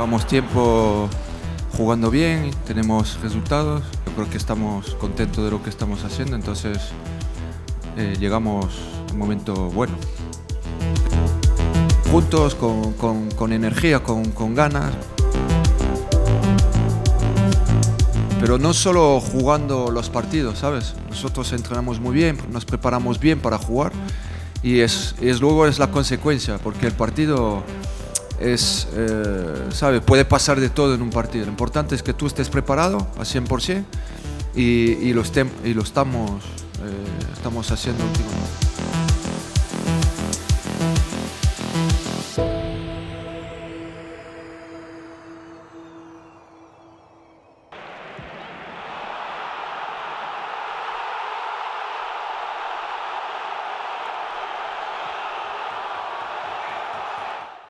Llevamos tiempo jugando bien, tenemos resultados. Yo creo que estamos contentos de lo que estamos haciendo, entonces llegamos a un momento bueno. Juntos, con energía, con ganas. Pero no solo jugando los partidos, ¿sabes? Nosotros entrenamos muy bien, nos preparamos bien para jugar y luego es la consecuencia, porque el partido ¿sabes? Puede pasar de todo en un partido. Lo importante es que tú estés preparado al 100% y lo estamos haciendo últimamente.